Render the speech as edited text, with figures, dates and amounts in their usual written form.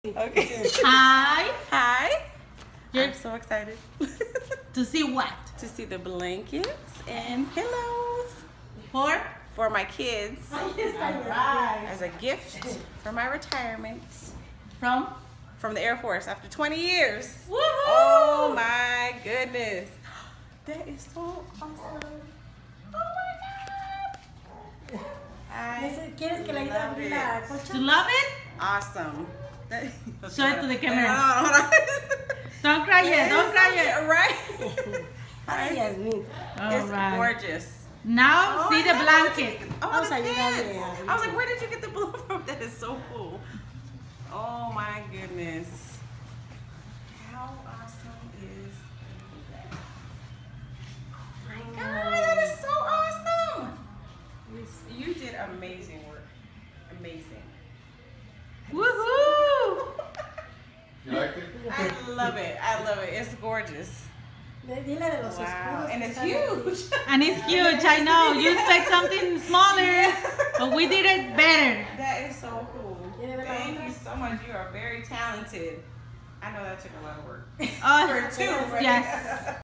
Okay. Hi. Hi. You're I'm so excited to see what? to see the blankets and pillows For my kids right. as a gift for my retirement From the Air Force after 20 years. Woohoo! Oh my goodness. That is so awesome. Oh my God. ¿Quieres que le ayude a abrir la colcha? You love it? Awesome. Show it to the camera. Hold on. Don't cry yet. Don't cry yet. Right. Ay, Yasmin. It's Alright. gorgeous. Now see the blanket. Oh, Vamos the a ayudarle pants. a- I was like, where did you get the blue from? That is so cool. Oh my goodness. How awesome is that? God, that is so awesome. You did amazing work. Amazing. Woohoo! You like it? I love it. I love it. It's gorgeous. Dile de los Wow. escudos And que it's salen. huge. And it's huge. I know. You expect something smaller, but we did it better. That is so cool. Yeah, Thank you so much. You are very talented. I know that took a lot of work. Oh, For two, right? yes.